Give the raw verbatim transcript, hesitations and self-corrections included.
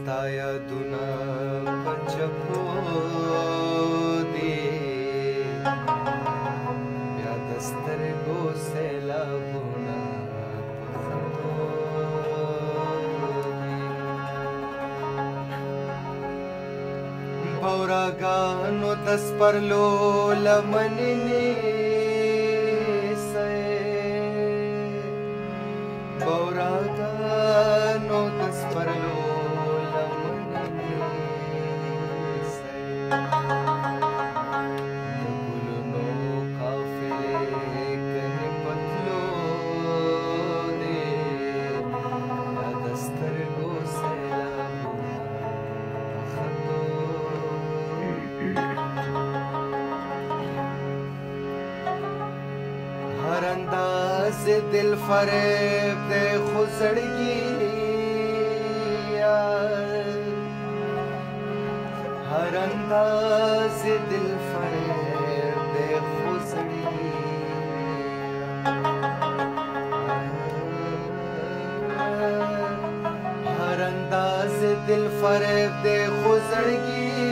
ستا یادونه په چپو دي بیا د سترګو سیلابونه په خندو دي بوراګانو د سپرلو لمنې نیسئ بوراګانو د سپرلو لمنې نیسئ د ګلونو قافلې کنې په تلو دي یا د سترګو سیلابونه په خندو هر انداز دل فریب دے خو زړګي هر انداز دل فریب دے خو زړګي هر انداز دل فریب دے خو زړګي